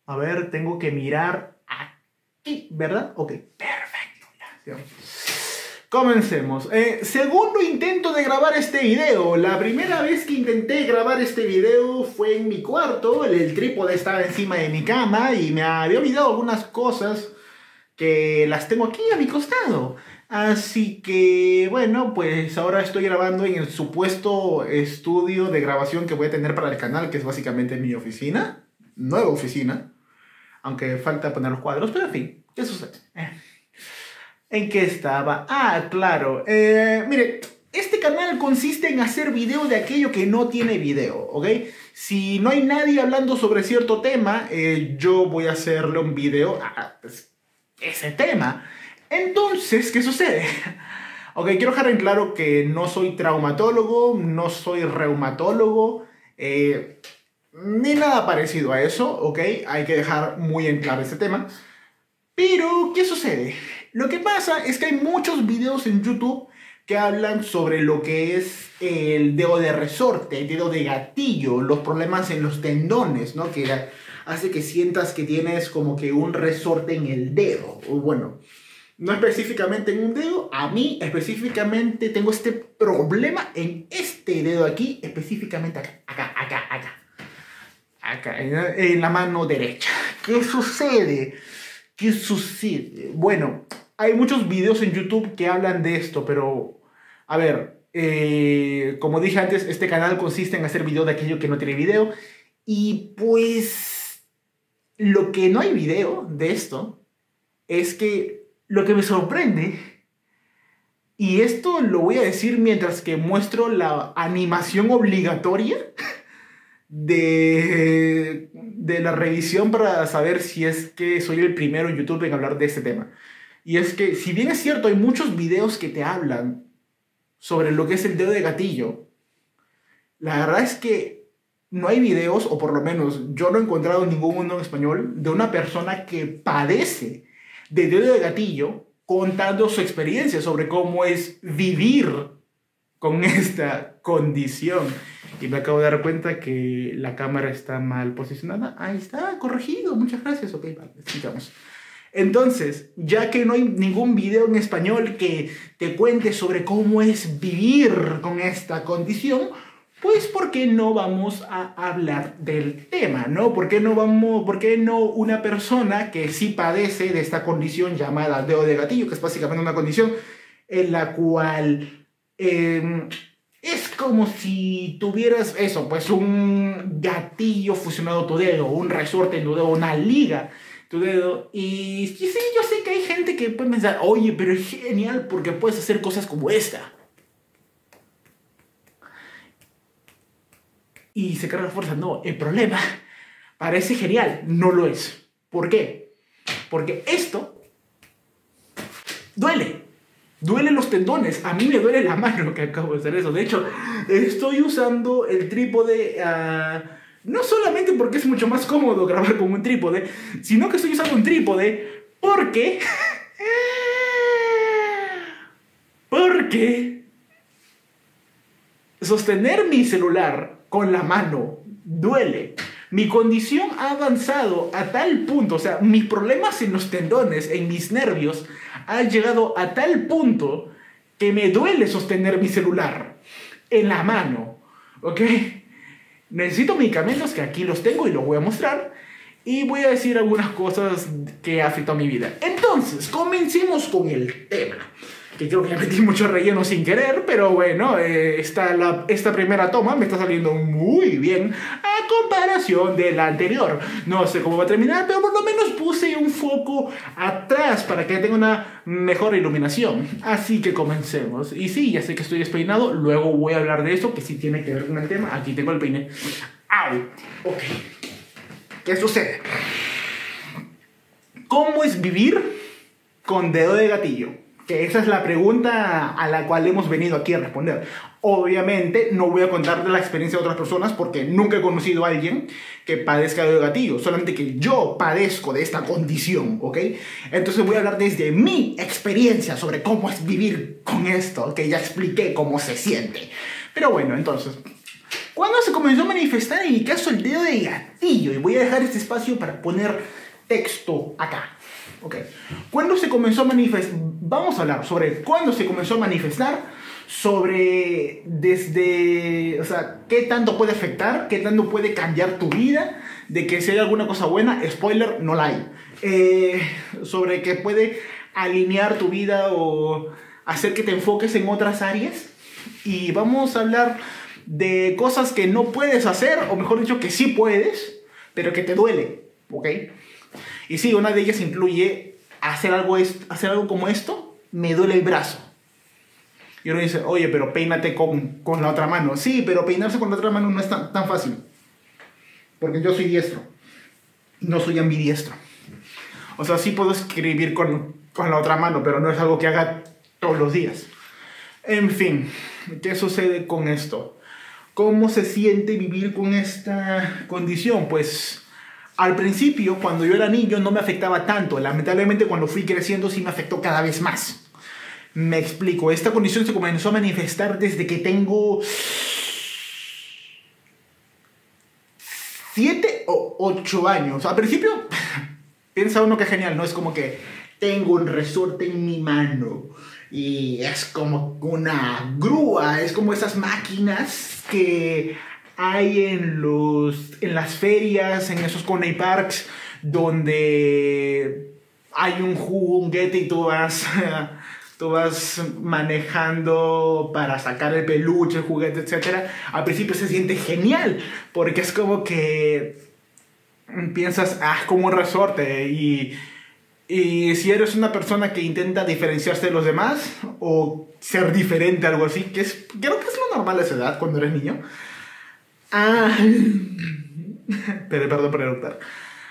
A ver, tengo que mirar aquí, ¿verdad? Ok, perfecto. Ya. Comencemos. Segundo intento de grabar este video. La primera vez que intenté grabar este video fue en mi cuarto. El trípode estaba encima de mi cama y me había olvidado algunas cosas que las tengo aquí a mi costado. Así que, bueno, pues ahora estoy grabando en el supuesto estudio de grabación que voy a tener para el canal, que es básicamente mi oficina. Nueva oficina. Aunque falta poner los cuadros, pero en fin, ¿qué sucede? ¿En qué estaba? Ah, claro. Mire, este canal consiste en hacer video de aquello que no tiene video, ¿ok? Si no hay nadie hablando sobre cierto tema, yo voy a hacerle un video a ese tema. Entonces, ¿qué sucede? Ok, quiero dejar en claro que no soy traumatólogo, no soy reumatólogo, ni nada parecido a eso, ¿ok? Hay que dejar muy en claro este tema. Pero, ¿qué sucede? Lo que pasa es que hay muchos videos en YouTube que hablan sobre lo que es el dedo de resorte, el dedo de gatillo, los problemas en los tendones, ¿no? Que hace que sientas que tienes como que un resorte en el dedo. O bueno, no específicamente en un dedo, a mí específicamente tengo este problema en este dedo aquí, específicamente acá, en la mano derecha. ¿Qué sucede? ¿Qué sucede? Bueno, hay muchos videos en YouTube que hablan de esto, pero, a ver, como dije antes, este canal consiste en hacer video de aquello que no tiene video, y pues, lo que no hay video de esto, es que lo que me sorprende, y esto lo voy a decir mientras que muestro la animación obligatoria, de la revisión para saber si es que soy el primero en YouTube en hablar de este tema. Y es que, si bien es cierto, hay muchos videos que te hablan sobre lo que es el dedo de gatillo, la verdad es que no hay videos, o por lo menos yo no he encontrado ninguno en español, de una persona que padece de dedo de gatillo contando su experiencia sobre cómo es vivir con esta condición. Y me acabo de dar cuenta que la cámara está mal posicionada. Ahí está, corregido, muchas gracias. Ok, vale, sigamos. Entonces, ya que no hay ningún video en español que te cuente sobre cómo es vivir con esta condición, pues ¿por qué no vamos a hablar del tema, no? ¿Por qué no una persona que sí padece de esta condición llamada dedo de gatillo, que es básicamente una condición en la cual es como si tuvieras eso, pues un gatillo fusionado a tu dedo, un resorte en tu dedo, una liga tu dedo. Y sí, yo sé que hay gente que puede pensar, oye, pero es genial porque puedes hacer cosas como esta. Y se carga fuerza. No, el problema parece genial, no lo es. ¿Por qué? Porque esto duele. Duelen los tendones. A mí me duele la mano que acabo de hacer eso. De hecho, estoy usando el trípode no solamente porque es mucho más cómodo grabar con un trípode, sino que estoy usando un trípode porque sostener mi celular con la mano duele. Mi condición ha avanzado a tal punto, o sea, mis problemas en los tendones, en mis nervios, han llegado a tal punto que me duele sostener mi celular en la mano, ¿ok? Necesito medicamentos, que aquí los tengo y los voy a mostrar, y voy a decir algunas cosas que afectan mi vida. Entonces, comencemos con el tema, que creo que ya metí mucho relleno sin querer, pero bueno, esta primera toma me está saliendo muy bien a comparación de la anterior. No sé cómo va a terminar, pero por lo menos puse un foco atrás para que tenga una mejor iluminación. Así que comencemos. Y sí, ya sé que estoy despeinado, luego voy a hablar de esto, que sí tiene que ver con el tema. Aquí tengo el peine. ¡Au! Ok. ¿Qué sucede? ¿Cómo es vivir con dedo de gatillo? Que esa es la pregunta a la cual hemos venido aquí a responder. Obviamente no voy a contar de la experiencia de otras personas porque nunca he conocido a alguien que padezca de gatillo, solamente que yo padezco de esta condición, ¿ok? Entonces voy a hablar desde mi experiencia sobre cómo es vivir con esto, que ya expliqué cómo se siente. Pero bueno, entonces, ¿Cuándo se comenzó a manifestar en mi caso el dedo de gatillo? Y voy a dejar este espacio para poner texto acá. Ok. ¿Cuándo se comenzó a manifestar? Vamos a hablar sobre cuándo se comenzó a manifestar, sobre desde, o sea, qué tanto puede afectar, qué tanto puede cambiar tu vida, de que si hay alguna cosa buena, spoiler, no la hay. Sobre que puede alinear tu vida o hacer que te enfoques en otras áreas. Y vamos a hablar de cosas que no puedes hacer, o mejor dicho, que sí puedes, pero que te duele, ¿ok? Y sí, una de ellas incluye hacer algo como esto, me duele el brazo. Y uno dice, oye, pero peínate con la otra mano. Sí, pero peinarse con la otra mano no es tan fácil. Porque yo soy diestro, no soy ambidiestro. O sea, sí puedo escribir con la otra mano, pero no es algo que haga todos los días. En fin, ¿qué sucede con esto? ¿Cómo se siente vivir con esta condición? Pues al principio, cuando yo era niño, no me afectaba tanto. Lamentablemente, cuando fui creciendo, sí me afectó cada vez más. Me explico. Esta condición se comenzó a manifestar desde que tengo 7 o 8 años. Al principio, piensa uno que genial, ¿no? Es como que tengo un resorte en mi mano y es como una grúa, es como esas máquinas que hay en las ferias, en esos Coney Parks, donde hay un juguete y tú vas manejando para sacar el peluche, el juguete, etc. Al principio se siente genial, porque es como que piensas, como un resorte, y si eres una persona que intenta diferenciarse de los demás o ser diferente, algo así, creo que es lo normal a esa edad cuando eres niño. Perdón por eructar.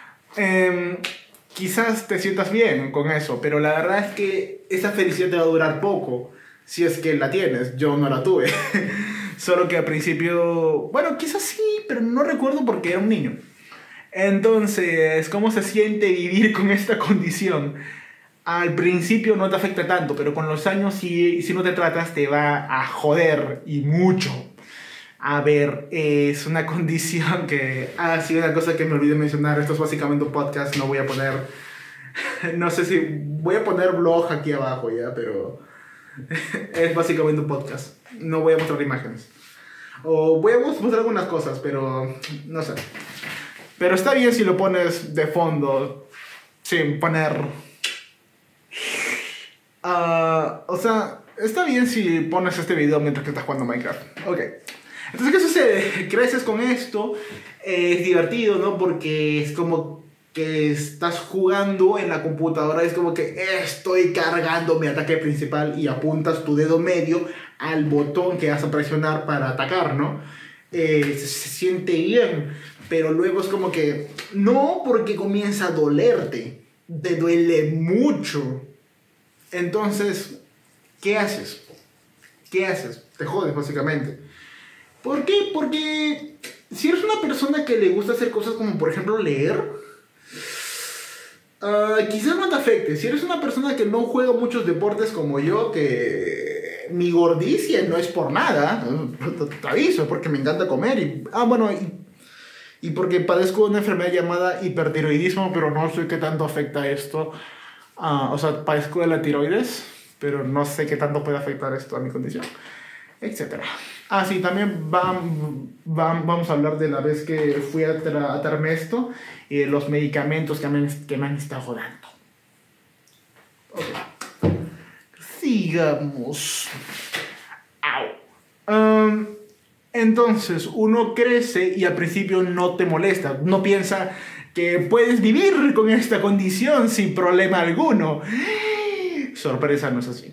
Quizás te sientas bien con eso, pero la verdad es que esa felicidad te va a durar poco, si es que la tienes. Yo no la tuve. Solo que al principio, bueno, quizás sí, pero no recuerdo porque era un niño. Entonces, ¿cómo se siente vivir con esta condición? Al principio no te afecta tanto, pero con los años, si no te tratas, te va a joder, y mucho. A ver, es una condición que... sí, una cosa que me olvidé mencionar. Esto es básicamente un podcast. No voy a poner... No sé si... Voy a poner blog aquí abajo ya, pero... Es básicamente un podcast. No voy a mostrar imágenes. O voy a mostrar algunas cosas, pero... No sé. Pero está bien si lo pones de fondo, sin poner... o sea, está bien si pones este video mientras que estás jugando Minecraft. Ok. Entonces, ¿qué sucede? Creces con esto, es divertido, ¿no? Porque es como que estás jugando en la computadora, es como que estoy cargando mi ataque principal y apuntas tu dedo medio al botón que vas a presionar para atacar, ¿no? Se siente bien, pero luego es como que no, porque comienza a dolerte, te duele mucho. Entonces, ¿qué haces? ¿Qué haces? Te jodes básicamente. ¿Por qué? Porque si eres una persona que le gusta hacer cosas como por ejemplo leer, quizás no te afecte. Si eres una persona que no juega muchos deportes como yo, que mi gordicia no es por nada, te aviso, es porque me encanta comer y porque padezco una enfermedad llamada hipertiroidismo, pero no sé qué tanto afecta esto. O sea, padezco de la tiroides, pero no sé qué tanto puede afectar esto a mi condición, etcétera. Sí, también vamos a hablar de la vez que fui a tratarme esto y de los medicamentos que me han estado dando. Okay. Sigamos. Entonces, uno crece y al principio no te molesta. No piensa que puedes vivir con esta condición sin problema alguno. Sorpresa, no es así.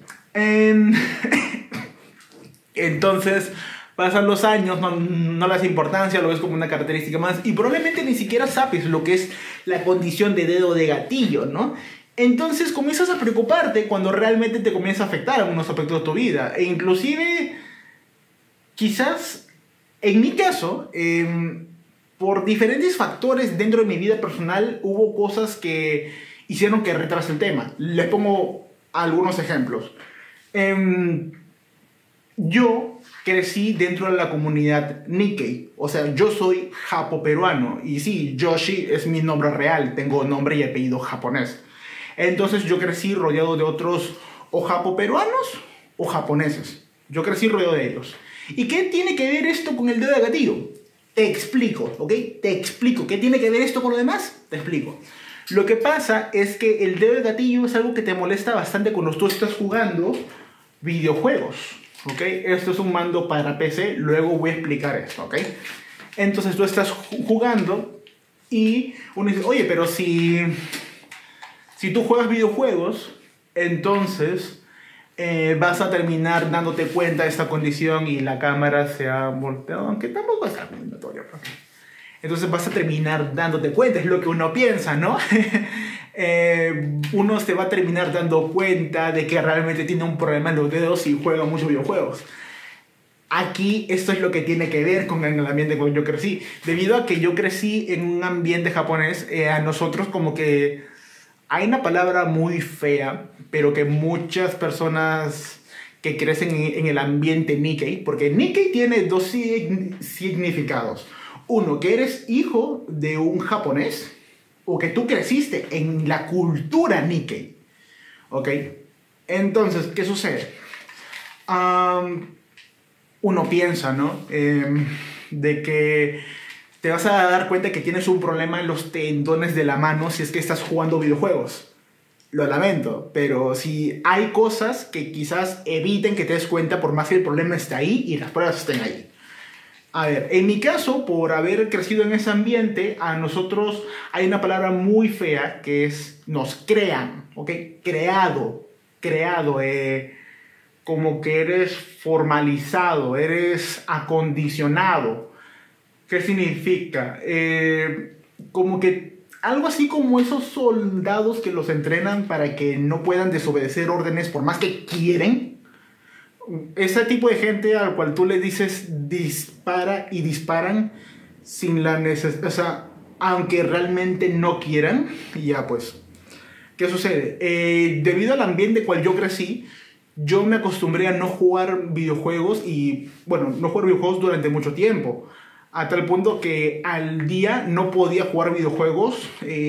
Entonces, pasan los años, no le das importancia, lo ves como una característica más y probablemente ni siquiera sabes lo que es la condición de dedo de gatillo, ¿no? Entonces comienzas a preocuparte cuando realmente te comienza a afectar algunos aspectos de tu vida. E inclusive, quizás, en mi caso, por diferentes factores dentro de mi vida personal, hubo cosas que hicieron que retrase el tema. Les pongo algunos ejemplos. yo crecí dentro de la comunidad Nikkei. O sea, yo soy japo-peruano. Y sí, Yoshi es mi nombre real. Tengo nombre y apellido japonés. Entonces yo crecí rodeado de otros o japo-peruanos o japoneses. Yo crecí rodeado de ellos. ¿Y qué tiene que ver esto con el dedo de gatillo? Te explico, ¿ok? Te explico. ¿Qué tiene que ver esto con lo demás? Te explico. Lo que pasa es que el dedo de gatillo es algo que te molesta bastante cuando tú estás jugando videojuegos, ¿ok? Esto es un mando para PC, luego voy a explicar esto, ¿ok? Entonces tú estás jugando y uno dice, oye, pero si tú juegas videojuegos, entonces vas a terminar dándote cuenta de esta condición y la cámara se ha volteado, aunque tampoco es algo notorio. Entonces vas a terminar dándote cuenta, es lo que uno piensa, ¿no? Uno se va a terminar dando cuenta de que realmente tiene un problema en los dedos y juega muchos videojuegos. Aquí esto es lo que tiene que ver con el ambiente con el que yo crecí. Debido a que yo crecí en un ambiente japonés, a nosotros como que hay una palabra muy fea, pero que muchas personas que crecen en el ambiente Nikkei, porque Nikkei tiene dos significados. Uno, que eres hijo de un japonés, o que tú creciste en la cultura Nikkei. ¿Ok? Entonces, ¿qué sucede? Uno piensa, ¿no? De que te vas a dar cuenta que tienes un problema en los tendones de la mano si es que estás jugando videojuegos. Lo lamento, pero si hay cosas que quizás eviten que te des cuenta por más que el problema esté ahí y las pruebas estén ahí. A ver, en mi caso, por haber crecido en ese ambiente, a nosotros hay una palabra muy fea que es nos crean, ¿ok? Creado, como que eres formalizado, eres acondicionado. ¿Qué significa? Como que algo así como esos soldados que los entrenan para que no puedan desobedecer órdenes por más que quieren. Ese tipo de gente al cual tú le dices dispara y disparan sin la necesidad, o sea, aunque realmente no quieran, y ya pues, ¿qué sucede? Debido al ambiente cual yo crecí, yo me acostumbré a no jugar videojuegos y, bueno, no jugar videojuegos durante mucho tiempo, a tal punto que al día no podía jugar videojuegos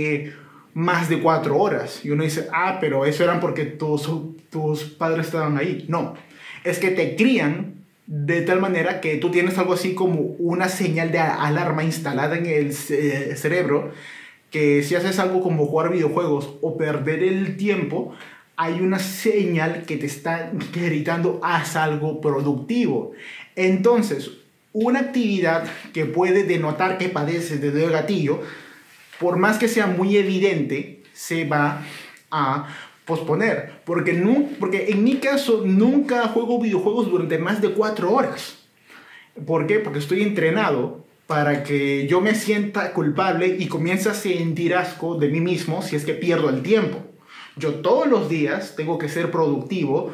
más de 4 horas. Y uno dice, ah, pero eso eran porque tus padres estaban ahí. No. Es que te crían de tal manera que tú tienes algo así como una señal de alarma instalada en el cerebro, que si haces algo como jugar videojuegos o perder el tiempo, hay una señal que te está gritando haz algo productivo. Entonces, una actividad que puede denotar que padeces de dedo de gatillo, por más que sea muy evidente, se va a posponer, porque en mi caso nunca juego videojuegos durante más de 4 horas. ¿Por qué? Porque estoy entrenado para que yo me sienta culpable y comience a sentir asco de mí mismo si es que pierdo el tiempo. Yo todos los días tengo que ser productivo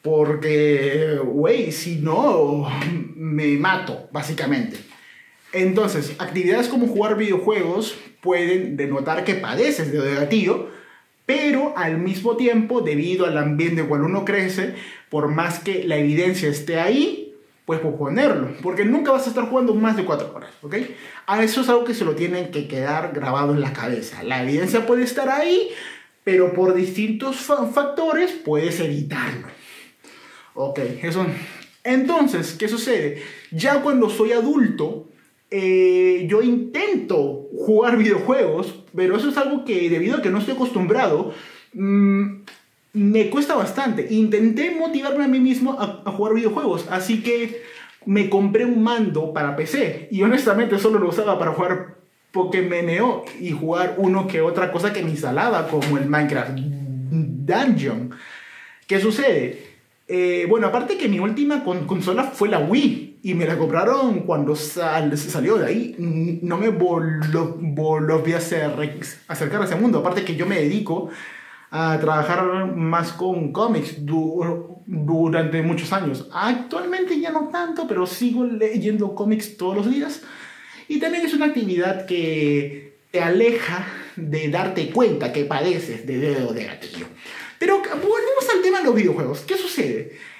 porque, güey, si no, me mato, básicamente. Entonces, actividades como jugar videojuegos pueden denotar que padeces de dedo de gatillo, pero al mismo tiempo, debido al ambiente en el cual uno crece, por más que la evidencia esté ahí, puedes posponerlo, porque nunca vas a estar jugando más de 4 horas, ¿ok? A eso es algo que se lo tienen que quedar grabado en la cabeza. La evidencia puede estar ahí, pero por distintos factores puedes evitarlo. Ok, eso. Entonces, ¿qué sucede? Ya cuando soy adulto, yo intento jugar videojuegos, pero eso es algo que debido a que no estoy acostumbrado, me cuesta bastante. Intenté motivarme a mí mismo a jugar videojuegos, así que me compré un mando para PC y honestamente solo lo usaba para jugar Pokémon y jugar uno que otra cosa que me instalaba, como el Minecraft Dungeon. ¿Qué sucede? Bueno, aparte que mi última consola fue la Wii y me la compraron cuando salió de ahí. No me volví a acercar a ese mundo. Aparte que yo me dedico a trabajar más con cómics durante muchos años. Actualmente ya no tanto, pero sigo leyendo cómics todos los días. Y también es una actividad que te aleja de darte cuenta que padeces de dedo de gatillo. Pero volvemos al tema de los videojuegos. ¿Qué sucede?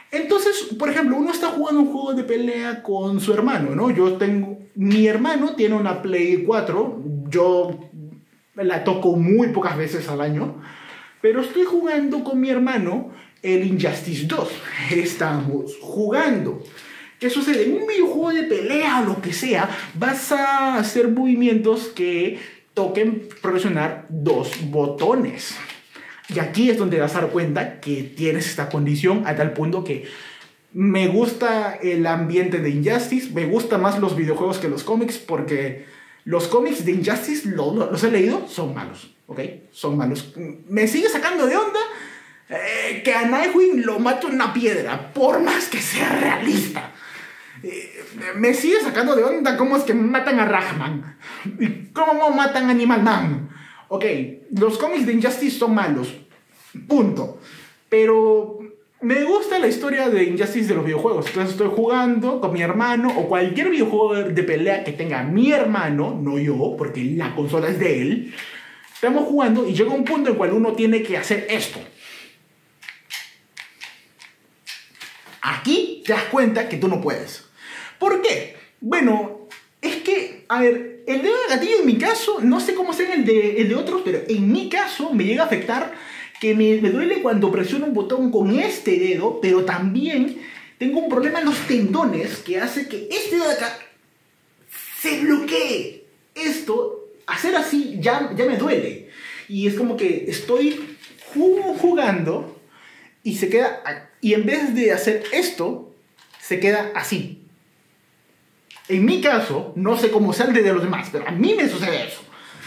Entonces, por ejemplo, uno está jugando un juego de pelea con su hermano, ¿no? Mi hermano tiene una Play 4, yo la toco muy pocas veces al año, pero estoy jugando con mi hermano el Injustice 2. Estamos jugando. ¿Qué sucede? En un videojuego de pelea o lo que sea, vas a hacer movimientos que toquen presionar dos botones. Y aquí es donde te vas a dar cuenta que tienes esta condición a tal punto que me gusta el ambiente de Injustice, me gustan más los videojuegos que los cómics, porque los cómics de Injustice, los he leído, son malos, ¿ok? Son malos. Me sigue sacando de onda que a Nightwing lo mate una piedra, por más que sea realista. Me sigue sacando de onda cómo es que matan a Ragman y cómo matan a Animal Man. Ok, los cómics de Injustice son malos, punto. Pero me gusta la historia de Injustice de los videojuegos. Entonces estoy jugando con mi hermano o cualquier videojuego de pelea que tenga mi hermano, no yo, porque la consola es de él. Estamos jugando y llega un punto en el cual uno tiene que hacer esto. Aquí te das cuenta que tú no puedes. ¿Por qué? Bueno, es que, a ver, el dedo de gatillo en mi caso, no sé cómo sea el de otros, pero en mi caso me llega a afectar que me duele cuando presiono un botón con este dedo, pero también tengo un problema en los tendones que hace que este dedo de acá se bloquee. Esto, hacer así, ya me duele. Y es como que estoy jugando y se queda, y en vez de hacer esto, se queda así. En mi caso, no sé cómo sea el de los demás, pero a mí me sucede eso.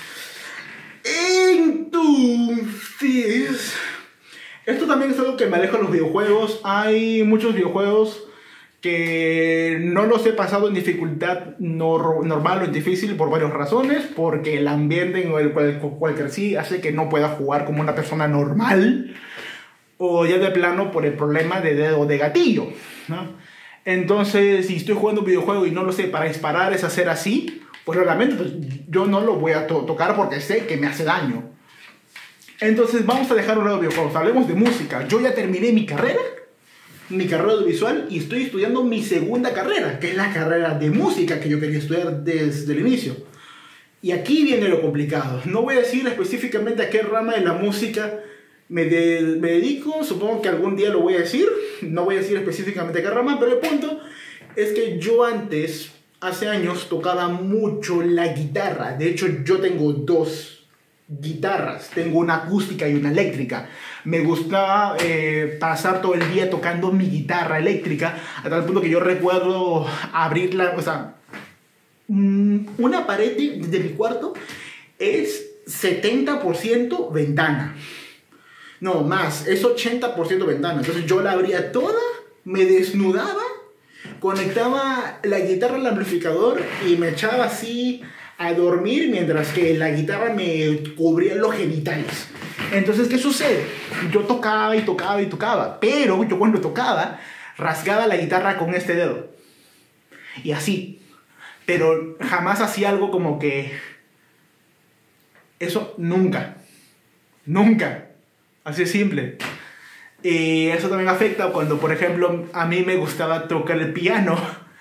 Entonces, esto también es algo que me aleja de los videojuegos. Hay muchos videojuegos que no los he pasado en dificultad normal o en difícil por varias razones, porque el ambiente en el cual crecí hace que no pueda jugar como una persona normal, o ya de plano por el problema de dedo de gatillo, ¿no? Entonces, si estoy jugando un videojuego y no lo sé, para disparar es hacer así, pues realmente pues, yo no lo voy a tocar porque sé que me hace daño. Entonces vamos a dejar un lado de videojuegos, hablemos de música. Yo ya terminé mi carrera audiovisual, y estoy estudiando mi segunda carrera, que es la carrera de música que yo quería estudiar desde el inicio. Y aquí viene lo complicado. No voy a decir específicamente a qué rama de la música me dedico, supongo que algún día lo voy a decir, no voy a decir específicamente qué rama, pero el punto es que yo antes, hace años, tocaba mucho la guitarra. De hecho, yo tengo dos guitarras, tengo una acústica y una eléctrica. Me gustaba pasar todo el día tocando mi guitarra eléctrica, a tal punto que yo recuerdo abrirla, o sea, una pared de mi cuarto es 70% ventana. No, más, es 80% ventana. Entonces yo la abría toda, me desnudaba, conectaba la guitarra al amplificador y me echaba así a dormir mientras que la guitarra me cubría los genitales. Entonces, ¿qué sucede? Yo tocaba y tocaba y tocaba, pero yo cuando tocaba rasgaba la guitarra con este dedo. Y así. Pero jamás hacía algo como que... Eso nunca. Nunca. Así es simple. Y eso también afecta cuando, por ejemplo, a mí me gustaba tocar el piano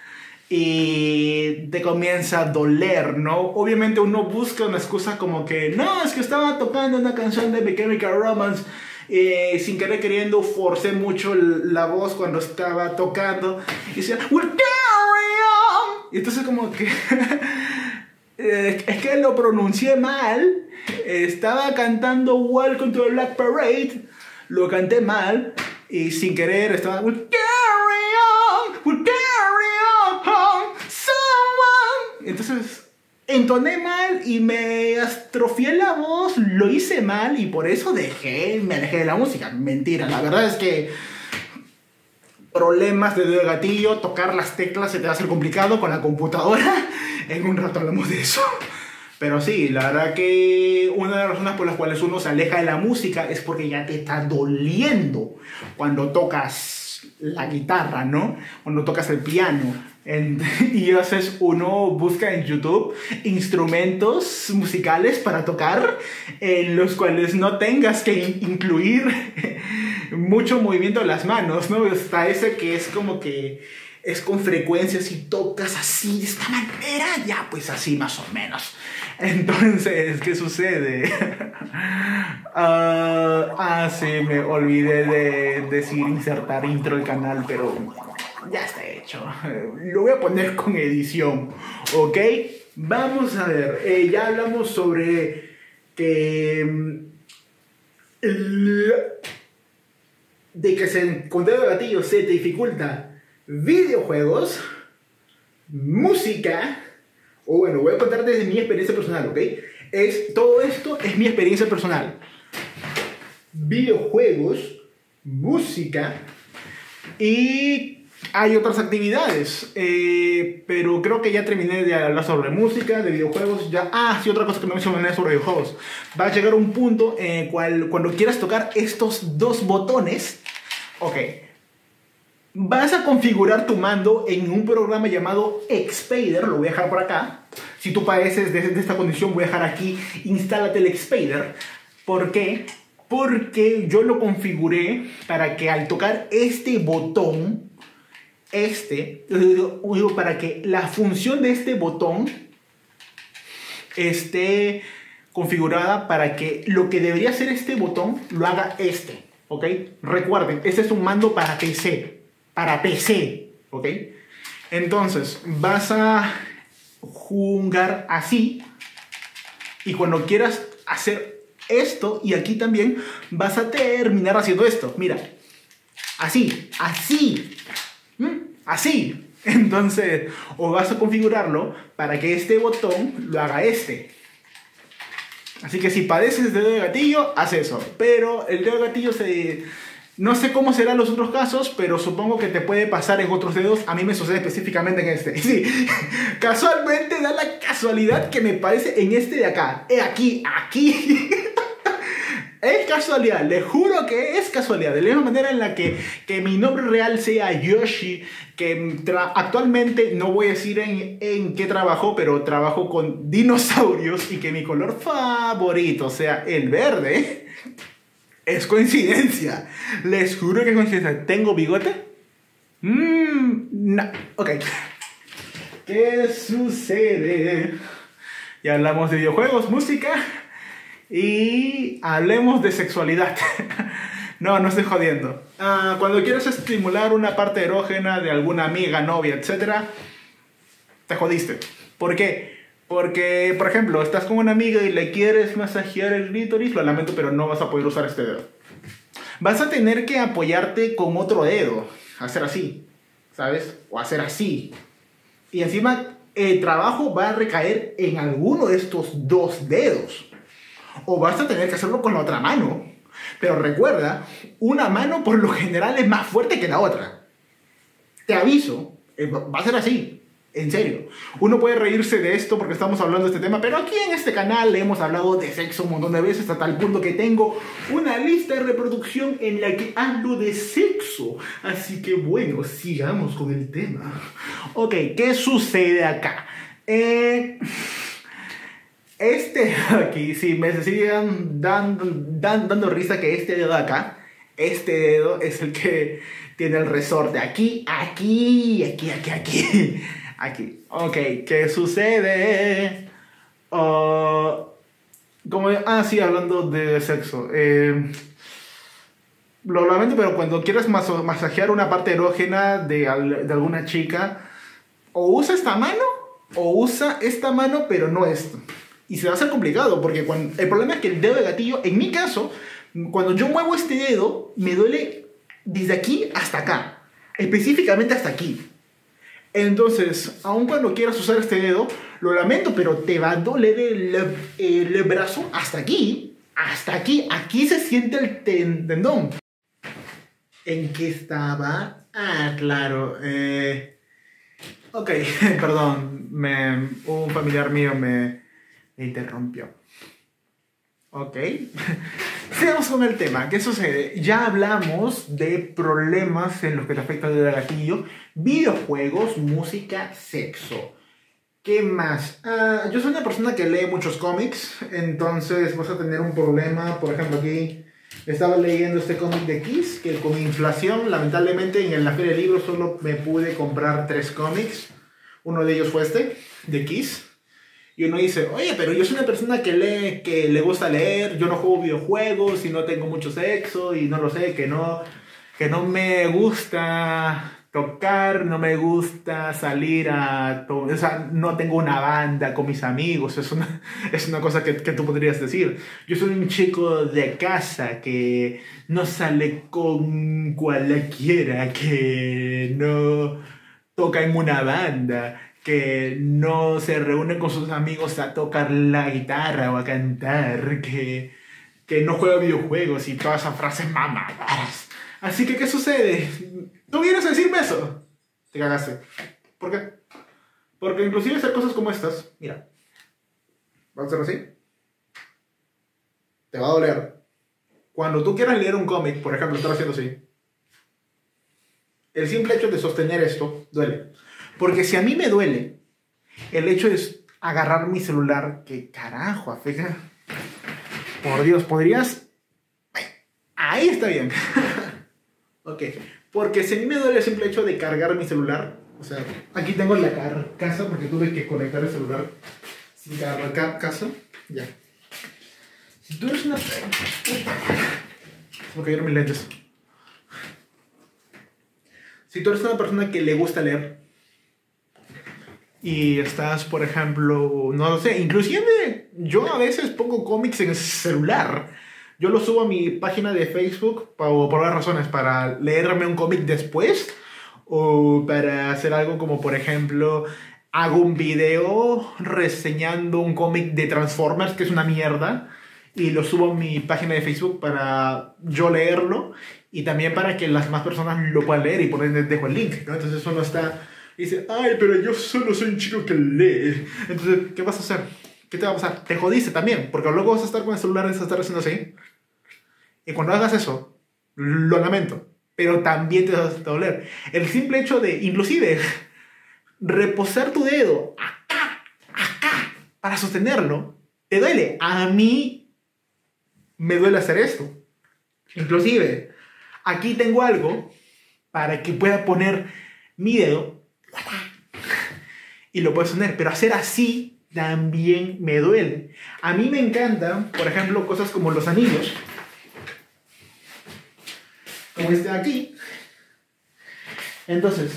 y te comienza a doler, ¿no? Obviamente uno busca una excusa como que no, es que estaba tocando una canción de My Chemical Romance, sin querer queriendo forcé mucho la voz cuando estaba tocando y decía "We'll carry on", y entonces como que es que lo pronuncié mal. Estaba cantando Welcome to the Black Parade, lo canté mal y sin querer estaba "We'll carry on, someone". Entonces entoné mal y me atrofié la voz, lo hice mal y por eso me alejé de la música. Mentira, la verdad es que problemas de dedo de gatillo, tocar las teclas se te va a hacer complicado con la computadora. En un rato hablamos de eso. Pero sí, la verdad que una de las razones por las cuales uno se aleja de la música es porque ya te está doliendo cuando tocas la guitarra, ¿no? Cuando tocas el piano. Y entonces uno busca en YouTube instrumentos musicales para tocar en los cuales no tengas que incluir mucho movimiento de las manos, ¿no? Está ese que es como que es con frecuencias y tocas así de esta manera, ya pues así más o menos. Entonces, ¿qué sucede? Sí, me olvidé de decir insertar intro del canal, pero ya está hecho. Lo voy a poner con edición, ¿ok? Vamos a ver, ya hablamos sobre que de que con dedo de gatillo se te dificulta videojuegos, música, o bueno, voy a contar desde mi experiencia personal, ¿ok? Todo esto es mi experiencia personal. Videojuegos, música y hay otras actividades, pero creo que ya terminé de hablar sobre música, de videojuegos, ya... sí, otra cosa que no mencioné sobre videojuegos. Va a llegar un punto en el cual cuando quieras tocar estos dos botones, ok, vas a configurar tu mando en un programa llamado Xpader, lo voy a dejar por acá. Si tú padeces de esta condición, voy a dejar aquí, instálate el Xpader. ¿Por qué? Porque yo lo configuré para que al tocar este botón, para que la función de este botón esté configurada para que lo que debería hacer este botón lo haga ¿ok? Recuerden, este es un mando para PC, ¿ok? Entonces, vas a jugar así y cuando quieras hacer esto y aquí también vas a terminar haciendo esto. Mira, así. Entonces, o vas a configurarlo para que este botón lo haga Así que si padeces de dedo de gatillo, haz eso. Pero el dedo de gatillo no sé cómo serán los otros casos, pero supongo que te puede pasar en otros dedos. A mí me sucede específicamente en este. Sí, casualmente da la casualidad que me parece en este de acá. Aquí. Es casualidad, le juro que es casualidad. De la misma manera en la que mi nombre real sea Yoshi, que actualmente no voy a decir en qué trabajo, pero trabajo con dinosaurios y que mi color favorito sea el verde. Es coincidencia. Les juro que es coincidencia. ¿Tengo bigote? No. Ok. ¿Qué sucede? Ya hablamos de videojuegos, música y hablemos de sexualidad. No estoy jodiendo. Cuando quieres estimular una parte erógena de alguna amiga, novia, etc., te jodiste. ¿Por qué? Porque, por ejemplo, estás con una amiga y le quieres masajear el clítoris, lo lamento, pero no vas a poder usar este dedo. Vas a tener que apoyarte con otro dedo, hacer así, ¿sabes? O hacer así. Y encima, el trabajo va a recaer en alguno de estos dos dedos. O vas a tener que hacerlo con la otra mano. Pero recuerda, una mano por lo general es más fuerte que la otra. Te aviso, va a ser así. En serio, uno puede reírse de esto porque estamos hablando de este tema, pero aquí en este canal hemos hablado de sexo un montón de veces, hasta tal punto que tengo una lista de reproducción en la que hablo de sexo. Así que bueno, sigamos con el tema. Ok, ¿qué sucede acá? Aquí, si me siguen dando risa que este dedo de acá, este dedo es el que tiene el resorte aquí. Ok, ¿qué sucede? Sí, hablando de sexo. Lo lamento, pero cuando quieres masajear una parte erógena de alguna chica, o usa esta mano, o usa esta mano, pero no esta. Y se va a hacer complicado, porque el problema es que el dedo de gatillo, en mi caso, cuando yo muevo este dedo, me duele desde aquí hasta acá. Específicamente hasta aquí. Entonces, aun cuando quieras usar este dedo, lo lamento, pero te va a doler el brazo hasta aquí. Aquí se siente el tendón. ¿En qué estaba? Claro. Ok, perdón. Un familiar mío me interrumpió. Ok. Sigamos con el tema. ¿Qué sucede? Ya hablamos de problemas en los que te afecta el gatillo. Videojuegos, música, sexo. ¿Qué más? Yo soy una persona que lee muchos cómics, entonces vas a tener un problema. Por ejemplo, aquí estaba leyendo este cómic de Kiss, que con inflación, lamentablemente en la feria de libros solo me pude comprar 3 cómics. Uno de ellos fue este, de Kiss. Y uno dice, oye, pero yo soy una persona que lee, que le gusta leer, yo no juego videojuegos y no tengo mucho sexo y no lo sé, que no me gusta tocar, no me gusta salir o sea, no tengo una banda con mis amigos, es una cosa que tú podrías decir. Yo soy un chico de casa que no sale con cualquiera, que no toca en una banda, que no se reúne con sus amigos a tocar la guitarra o a cantar, que no juega videojuegos y todas esas frases mamadas. Así que, ¿qué sucede? ¿Tú vienes a decirme eso? Te cagaste. ¿Por qué? Porque inclusive hacer cosas como estas, mira, ¿vas a hacer así? Te va a doler. Cuando tú quieras leer un cómic, por ejemplo, estar haciendo así, el simple hecho de sostener esto duele. Porque si a mí me duele el hecho de agarrar mi celular, ¿qué carajo afecta? Por Dios, ¿podrías? Ahí está bien. Ok, porque si a mí me duele el simple hecho de cargar mi celular, o sea, aquí tengo la carcasa porque tuve que conectar el celular sin cargar carcasa, ya. Si tú eres una... Me cayeron mis lentes. Si tú eres una persona que le gusta leer y estás, por ejemplo, no lo sé, inclusive yo a veces pongo cómics en el celular. Yo lo subo a mi página de Facebook por varias razones, para leerme un cómic después o para hacer algo como, por ejemplo, hago un video reseñando un cómic de Transformers que es una mierda y lo subo a mi página de Facebook para yo leerlo y también para que las más personas lo puedan leer y por ahí les dejo el link, ¿no? Entonces uno está y dice, ay, pero yo solo soy un chico que lee. Entonces, ¿qué vas a hacer? ¿Qué te va a pasar? Te jodiste también, porque luego vas a estar con el celular y vas a estar haciendo así. Y cuando hagas eso, lo lamento, pero también te va a doler. El simple hecho de, inclusive, reposar tu dedo acá, para sostenerlo, te duele. A mí me duele hacer esto. Inclusive, aquí tengo algo para que pueda poner mi dedo y lo puedes sostener, pero hacer así también me duele. A mí me encantan, por ejemplo, cosas como los anillos, como este de aquí. Entonces,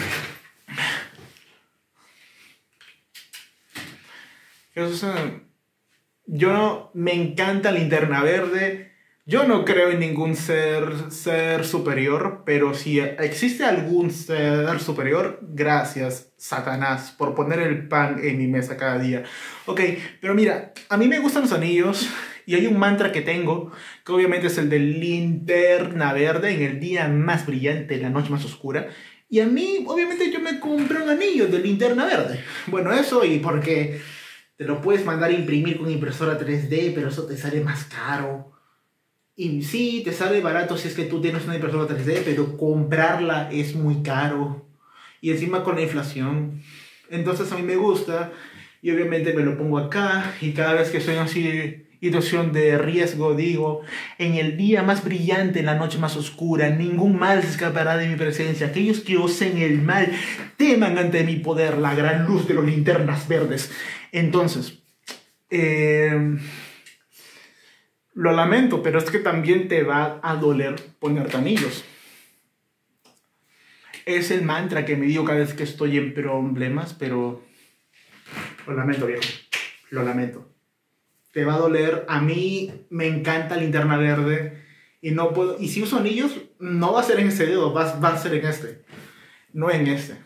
yo me encanta Linterna Verde. Yo no creo en ningún ser superior, pero si existe algún ser superior, gracias, Satanás, por poner el pan en mi mesa cada día. Ok, pero mira, a mí me gustan los anillos y hay un mantra que tengo, que obviamente es el de Linterna Verde, en el día más brillante, en la noche más oscura. Y a mí, obviamente, yo me compré un anillo de Linterna Verde. Bueno, eso y porque te lo puedes mandar a imprimir con impresora 3D, pero eso te sale más caro. Y sí, te sale barato si es que tú tienes una impresora 3D, pero comprarla es muy caro. Y encima con la inflación. Entonces a mí me gusta y obviamente me lo pongo acá y cada vez que estoy así situación de riesgo digo, en el día más brillante, en la noche más oscura, ningún mal se escapará de mi presencia. Aquellos que osen el mal teman ante mi poder, la gran luz de las linternas verdes. Entonces, lo lamento, pero es que también te va a doler ponerte anillos. Es el mantra que me digo cada vez que estoy en problemas, pero lo lamento, viejo. Lo lamento. Te va a doler. A mí me encanta Linterna Verde y no puedo. Y si uso anillos, no va a ser en ese dedo, va a ser en este, no en este.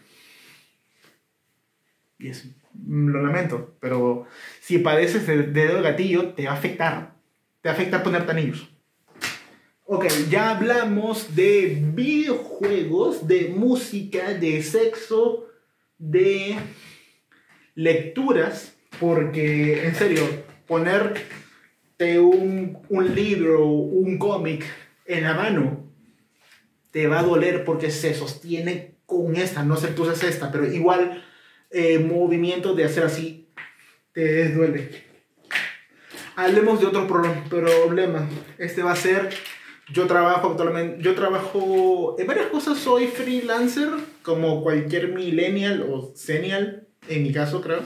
Y eso, lo lamento, pero si padeces de dedo de gatillo, te va a afectar. Te afecta ponerte anillos. Ok, ya hablamos de videojuegos, de música, de sexo, de lecturas, porque, en serio, un libro, un cómic en la mano, te va a doler porque se sostiene con esta, no sé tú usas esta, pero igual movimiento de hacer así te duele. Hablemos de otro problema. Este va a ser, yo trabajo actualmente, yo trabajo en varias cosas, soy freelancer, como cualquier millennial o senial, en mi caso creo.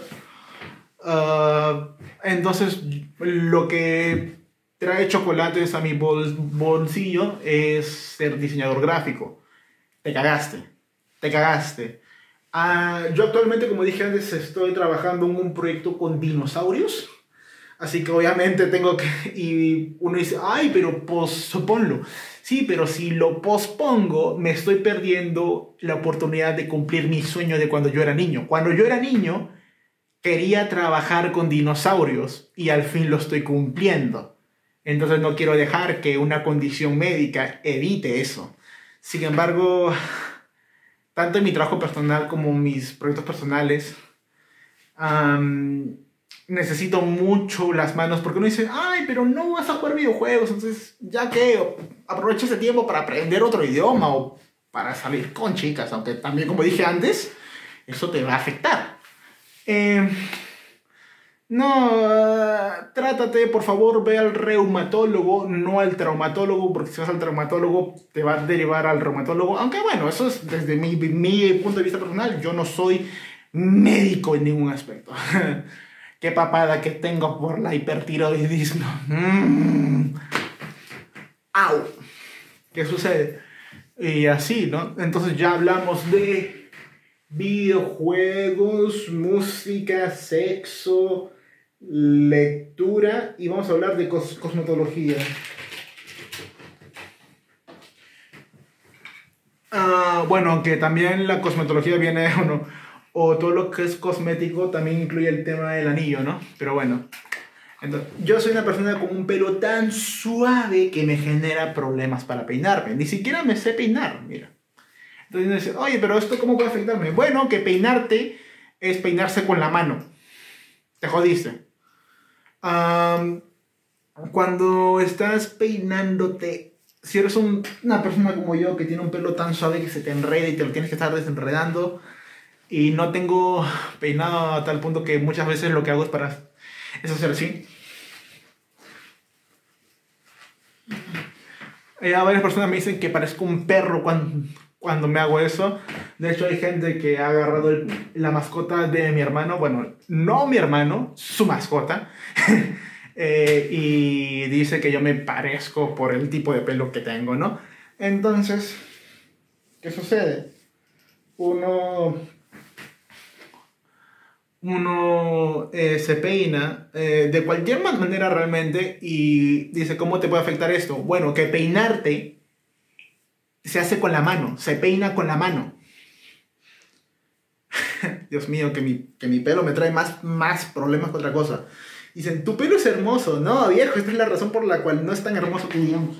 Entonces, lo que trae chocolates a mi bolsillo es ser diseñador gráfico. Te cagaste, te cagaste. Yo actualmente, como dije antes, estoy trabajando en un proyecto con dinosaurios. Así que obviamente tengo que... Y uno dice, ay, pero posponlo. Sí, pero si lo pospongo, me estoy perdiendo la oportunidad de cumplir mi sueño de cuando yo era niño. Cuando yo era niño, quería trabajar con dinosaurios y al fin lo estoy cumpliendo. Entonces no quiero dejar que una condición médica evite eso. Sin embargo, tanto en mi trabajo personal como en mis proyectos personales, necesito mucho las manos porque uno dice, ay, pero no vas a jugar videojuegos, entonces ya que aprovecha ese tiempo para aprender otro idioma o para salir con chicas, aunque también, como dije antes, eso te va a afectar. Trátate, por favor, ve al reumatólogo, no al traumatólogo, porque si vas al traumatólogo te va a derivar al reumatólogo, aunque bueno, eso es desde mi punto de vista personal, yo no soy médico en ningún aspecto. Qué papada que tengo por la hipertiroidismo. ¡Au! ¿Qué sucede? Y así, ¿no? Entonces ya hablamos de videojuegos, música, sexo, lectura y vamos a hablar de cosmetología. Bueno, aunque también la cosmetología viene, o todo lo que es cosmético también incluye el tema del anillo, ¿no? Pero bueno, entonces, yo soy una persona con un pelo tan suave que me genera problemas para peinarme. Ni siquiera me sé peinar, mira. Entonces uno dice, oye, pero ¿esto cómo puede afectarme? Bueno, que peinarte es peinarse con la mano. Te jodiste. Cuando estás peinándote, si eres una persona como yo que tiene un pelo tan suave que se te enreda y te lo tienes que estar desenredando, y no tengo peinado a tal punto que muchas veces lo que hago es hacer así. Varias personas me dicen que parezco un perro cuando me hago eso. De hecho, hay gente que ha agarrado la mascota de mi hermano. Bueno, no mi hermano, su mascota. Y dice que yo me parezco por el tipo de pelo que tengo, ¿no? Entonces, ¿qué sucede? Uno se peina de cualquier manera realmente y dice, ¿cómo te puede afectar esto? Bueno, que peinarte se hace con la mano, se peina con la mano. Dios mío, que mi pelo me trae más problemas que otra cosa. Dicen, tu pelo es hermoso. No, viejo, esta es la razón por la cual no es tan hermoso que digamos.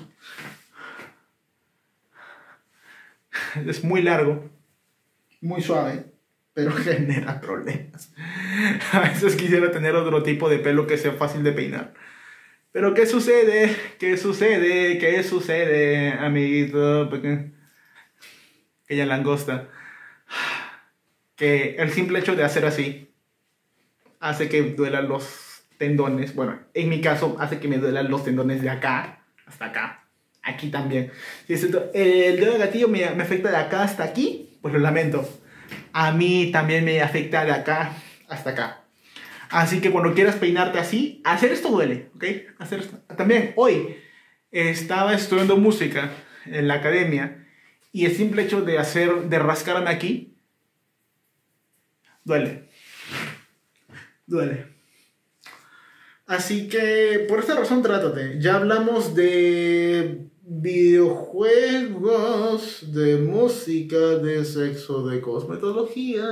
Es muy largo, muy suave, pero genera problemas. A veces quisiera tener otro tipo de pelo que sea fácil de peinar. Pero ¿qué sucede? ¿Qué sucede? ¿Qué sucede, amiguito? Aquella langosta. Que el simple hecho de hacer así hace que duelan los tendones. Bueno, en mi caso hace que me duelan los tendones de acá hasta acá. Aquí también. Si el dedo de gatillo me afecta de acá hasta aquí, pues lo lamento. A mí también me afecta de acá hasta acá. Así que cuando quieras peinarte así, hacer esto duele, ¿ok? Hacer esto. También hoy estaba estudiando música en la academia y el simple hecho de rascarme aquí, duele. Duele. Así que por esta razón trátate. Ya hablamos de videojuegos, de música, de sexo, de cosmetología.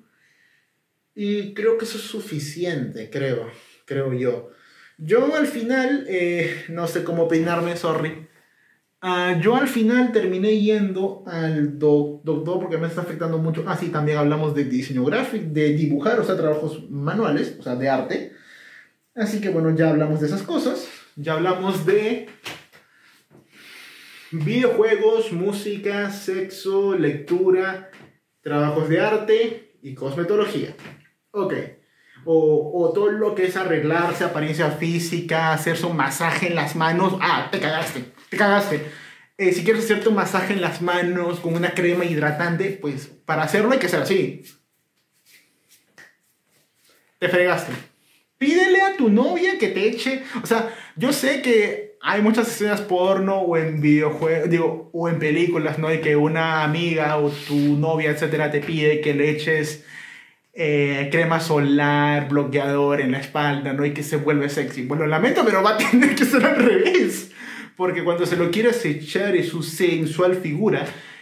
Y creo que eso es suficiente, creo yo. Yo al final, no sé cómo peinarme, sorry. Yo al final terminé yendo al doctor porque me está afectando mucho. Sí, también hablamos de diseño gráfico, de dibujar, o sea, trabajos manuales, o sea, de arte. Así que bueno, ya hablamos de esas cosas. Ya hablamos de videojuegos, música, sexo, lectura, trabajos de arte y cosmetología. Ok. O todo lo que es arreglarse, apariencia física, hacerse un masaje en las manos. Ah, te cagaste, te cagaste. Si quieres hacerte un masaje en las manos con una crema hidratante, pues para hacerlo hay que hacer así. Te fregaste. Pídele a tu novia que te eche. O sea, yo sé que hay muchas escenas porno o en videojuegos, digo, o en películas, ¿no? Y que una amiga o tu novia, etcétera, te pide que le eches crema solar, bloqueador en la espalda, ¿no? Y que se vuelve sexy. Bueno, lo lamento, pero va a tener que ser al revés. Porque cuando se lo quieres echar en su sensual figura,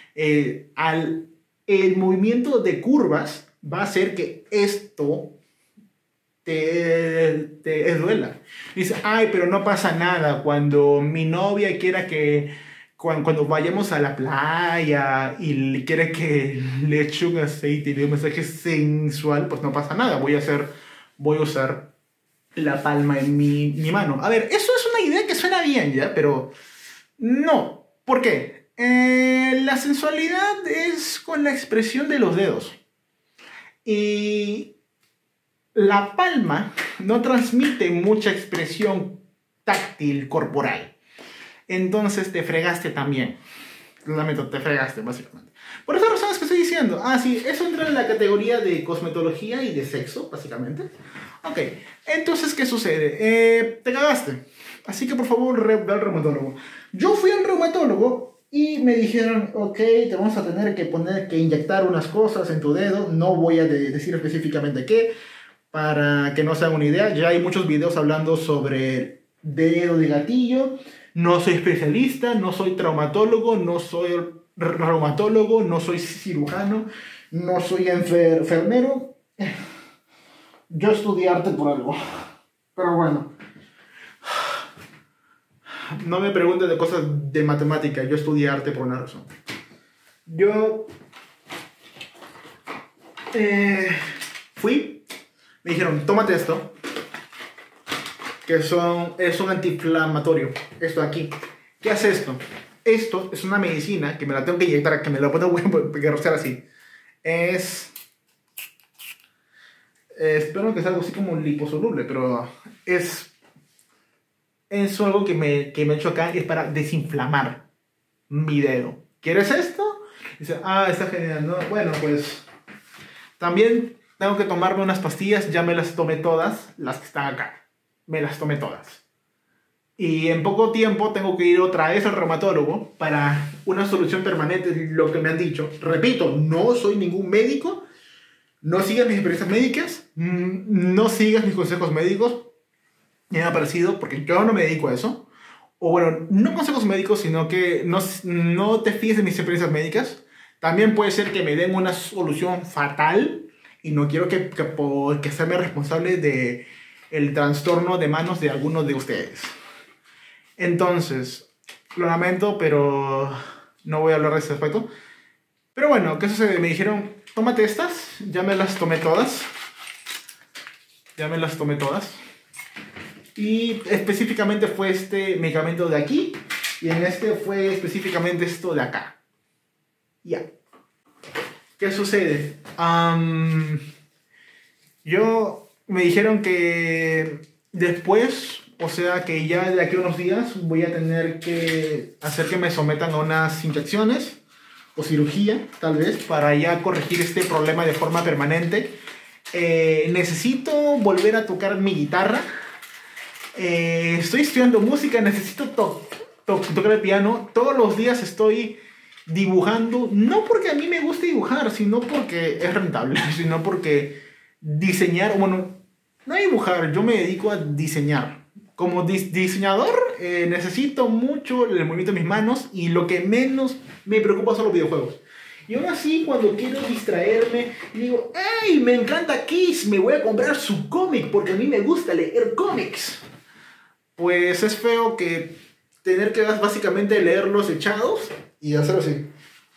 el movimiento de curvas va a hacer que esto te duela. Dice, ay, pero no pasa nada cuando mi novia quiera que cuando vayamos a la playa y quiere que le eche un aceite y le dé un masaje sensual, pues no pasa nada, voy a usar la palma en mi mano. A ver, eso es una idea que suena bien, ¿ya? Pero no. ¿Por qué? La sensualidad es con la expresión de los dedos. Y la palma no transmite mucha expresión táctil corporal. Entonces te fregaste también. Lamento, te fregaste, básicamente. Por esas razones que estoy diciendo. Ah, sí, eso entra en la categoría de cosmetología y de sexo, básicamente. Ok, entonces, ¿qué sucede? Te cagaste. Así que, por favor, ve al reumatólogo. Yo fui al reumatólogo y me dijeron, ok, te vamos a tener que inyectar unas cosas en tu dedo. No voy a decir específicamente qué, para que no se hagan una idea. Ya hay muchos videos hablando sobre dedo de gatillo. No soy especialista, no soy traumatólogo, no soy reumatólogo, no soy cirujano, no soy enfermero. Yo estudié arte por algo. Pero bueno. No me preguntes de cosas de matemática. Yo estudié arte por una razón. Yo fui. Me dijeron, tómate esto. Que es un antiinflamatorio. Esto de aquí. ¿Qué hace esto? Esto es una medicina que me la tengo que inyectar, que me la puedo rociar así. Espero que sea algo así como liposoluble, pero es algo que me he hecho acá, es para desinflamar mi dedo. ¿Quieres esto? Dice, ah, está genial, ¿no? Bueno, pues también tengo que tomarme unas pastillas, ya me las tomé todas, las que están acá. Me las tomé todas. Y en poco tiempo tengo que ir otra vez al reumatólogo para una solución permanente, lo que me han dicho. Repito, no soy ningún médico, no sigas mis experiencias médicas, no sigas mis consejos médicos, me ha parecido, porque yo no me dedico a eso. O bueno, no consejos médicos, sino que no te fíes de mis experiencias médicas. También puede ser que me den una solución fatal y no quiero que sea responsable de el trastorno de manos de algunos de ustedes. Entonces, lo lamento, pero no voy a hablar de ese aspecto. Pero bueno, ¿qué sucede? Me dijeron, tómate estas. Ya me las tomé todas. Y específicamente fue este medicamento de aquí. Y en este fue específicamente esto de acá. Ya. ¿Qué sucede? Me dijeron que después, o sea que ya de aquí a unos días, voy a tener que hacer que me sometan a unas inyecciones o cirugía, tal vez, para ya corregir este problema de forma permanente. Necesito volver a tocar mi guitarra. Estoy estudiando música, necesito tocar el piano. Todos los días estoy dibujando, no porque a mí me guste dibujar, sino porque es rentable, sino porque diseñar, bueno, no dibujar, yo me dedico a diseñar. Como diseñador necesito mucho el movimiento de mis manos y lo que menos me preocupa son los videojuegos. Y aún así, cuando quiero distraerme, digo, ¡hey! Me encanta Kiss, me voy a comprar su cómic porque a mí me gusta leer cómics. Pues es feo que tener que básicamente leerlos echados y hacer así.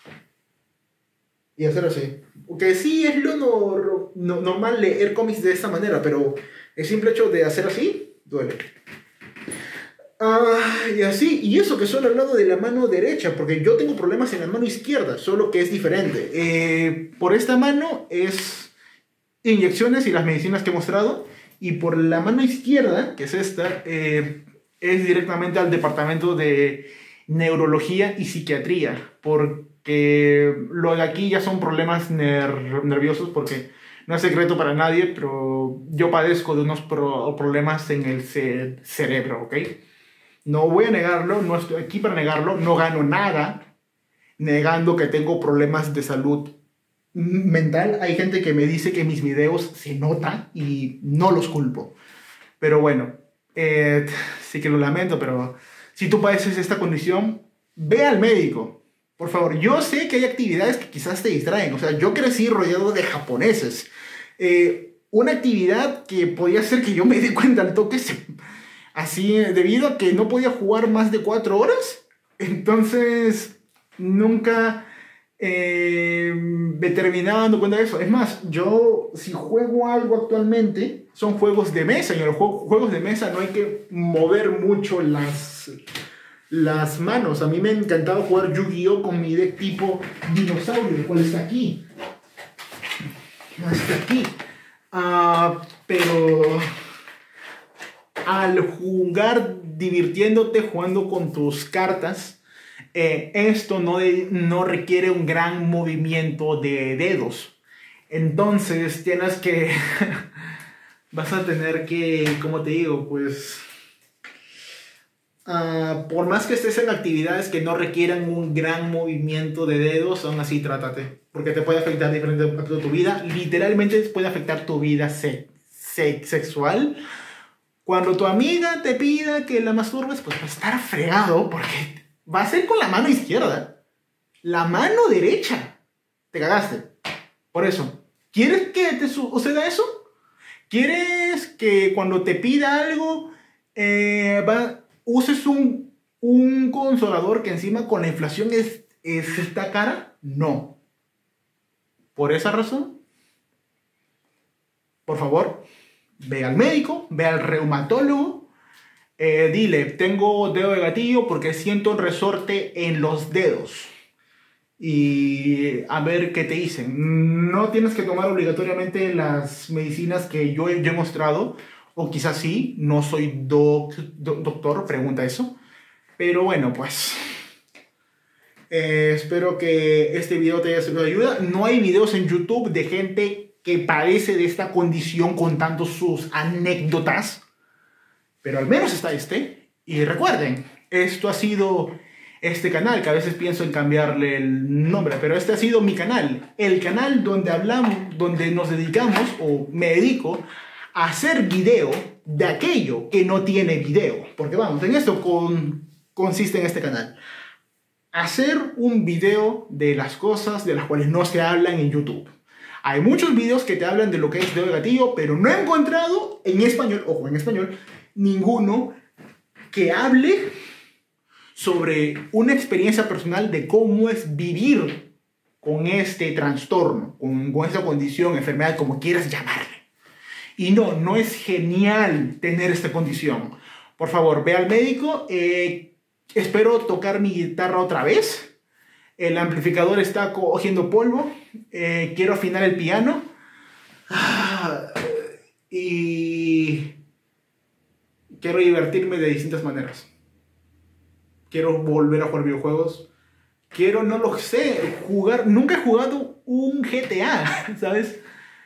Porque sí es lo normal leer cómics de esta manera, pero el simple hecho de hacer así, duele. Y así, y eso que solo he hablado de la mano derecha, porque yo tengo problemas en la mano izquierda, solo que es diferente. Por esta mano es inyecciones y las medicinas que he mostrado, y por la mano izquierda, que es esta, es directamente al departamento de neurología y psiquiatría, porque lo de aquí ya son problemas nerviosos, porque no es secreto para nadie, pero yo padezco de unos problemas en el cerebro, ¿ok? No voy a negarlo, no estoy aquí para negarlo, no gano nada negando que tengo problemas de salud mental. Hay gente que me dice que mis videos se notan y no los culpo. Pero bueno, sí que lo lamento, pero si tú padeces esta condición, ve al médico. Por favor, yo sé que hay actividades que quizás te distraen. O sea, yo crecí rodeado de japoneses. Una actividad que podía ser que yo me dé cuenta al toque, así, debido a que no podía jugar más de 4 horas. Entonces, nunca me terminaba dando cuenta de eso. Es más, yo si juego algo actualmente, son juegos de mesa. Y en los juegos de mesa no hay que mover mucho las manos. A mí me encantaba jugar Yu-Gi-Oh! Con mi deck tipo dinosaurio, el cual está aquí. Está aquí. Pero al jugar divirtiéndote jugando con tus cartas, esto no requiere un gran movimiento de dedos. Entonces tienes que vas a tener que, como te digo, pues por más que estés en actividades que no requieran un gran movimiento de dedos, aún así trátate, porque te puede afectar diferente a tu vida. Literalmente puede afectar tu vida sexual. Cuando tu amiga te pida que la masturbes, pues va a estar fregado, porque va a ser con la mano izquierda. La mano derecha. Te cagaste. Por eso, ¿quieres que te suceda eso? ¿Quieres que cuando te pida algo uses un consolador que encima con la inflación está cara? No. Por esa razón, por favor, ve al médico, ve al reumatólogo, dile, tengo dedo de gatillo porque siento un resorte en los dedos. Y a ver qué te dicen. No tienes que tomar obligatoriamente las medicinas que yo he mostrado, o quizás sí, no soy doctor, pregunta eso. Pero bueno, pues espero que este video te haya servido de ayuda. No hay videos en YouTube de gente que padece de esta condición contando sus anécdotas, pero al menos está este. Y recuerden, esto ha sido este canal, que a veces pienso en cambiarle el nombre, pero este ha sido mi canal, el canal donde hablamos, donde nos dedicamos, o me dedico a hacer video de aquello que no tiene video, porque vamos, en esto consiste en este canal, hacer un video de las cosas de las cuales no se hablan en YouTube. Hay muchos videos que te hablan de lo que es dedo de gatillo, pero no he encontrado en español, ojo, en español, ninguno que hable sobre una experiencia personal de cómo es vivir con este trastorno, con esta condición, enfermedad, como quieras llamarle. Y no es genial tener esta condición. Por favor, ve al médico. Espero tocar mi guitarra otra vez. El amplificador está cogiendo polvo. Quiero afinar el piano. Y quiero divertirme de distintas maneras. Quiero volver a jugar videojuegos. Quiero, no lo sé, jugar. Nunca he jugado un GTA, ¿sabes?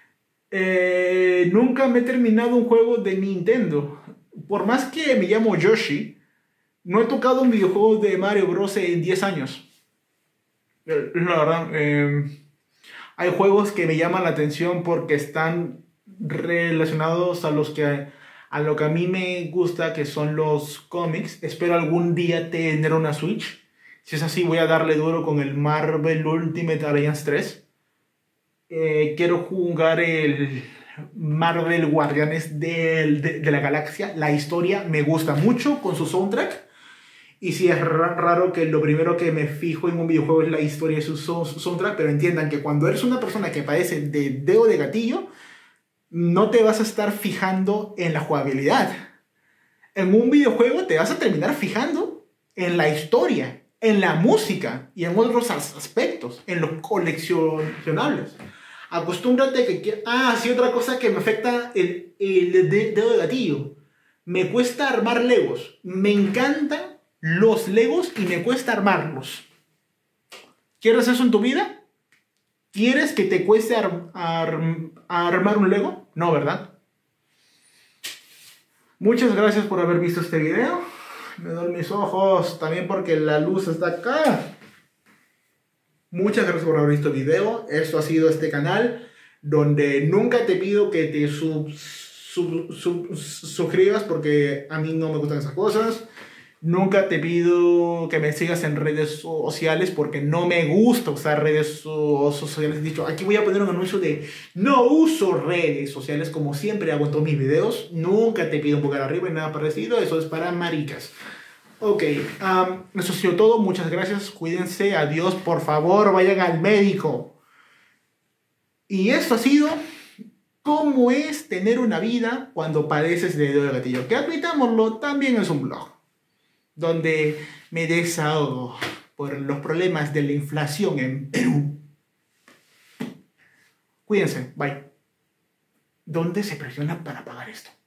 Nunca me he terminado un juego de Nintendo. Por más que me llamo Yoshi, no he tocado un videojuego de Mario Bros. En 10 años. La verdad, hay juegos que me llaman la atención porque están relacionados a lo que a mí me gusta, que son los cómics. Espero algún día tener una Switch. Si es así, voy a darle duro con el Marvel Ultimate Alliance 3. Quiero jugar el Marvel Guardianes de la Galaxia. La historia me gusta mucho con su soundtrack. Y sí, es raro que lo primero que me fijo en un videojuego es la historia de su soundtrack, pero entiendan que cuando eres una persona que padece de dedo de gatillo, no te vas a estar fijando en la jugabilidad. En un videojuego te vas a terminar fijando en la historia, en la música y en otros aspectos, en los coleccionables. Acostúmbrate que... Ah, sí, otra cosa que me afecta el dedo de gatillo. Me cuesta armar Legos. Me encantan los Legos y me cuesta armarlos. ¿Quieres eso en tu vida? ¿Quieres que te cueste armar un Lego? No, ¿verdad? Muchas gracias por haber visto este video. Me duelen mis ojos, también porque la luz está acá. Muchas gracias por haber visto el video. Esto ha sido este canal donde nunca te pido que te suscribas porque a mí no me gustan esas cosas. Nunca te pido que me sigas en redes sociales porque no me gusta usar redes sociales. He dicho, aquí voy a poner un anuncio de no uso redes sociales como siempre hago en todos mis videos. Nunca te pido un pulgar arriba y nada parecido. Eso es para maricas. Ok, eso ha sido todo. Muchas gracias. Cuídense. Adiós. Por favor, vayan al médico. Y esto ha sido cómo es tener una vida cuando padeces de dedo de gatillo. Que admitámoslo, también es un blog donde me desahogo por los problemas de la inflación en Perú. Cuídense, bye. ¿Dónde se presiona para pagar esto?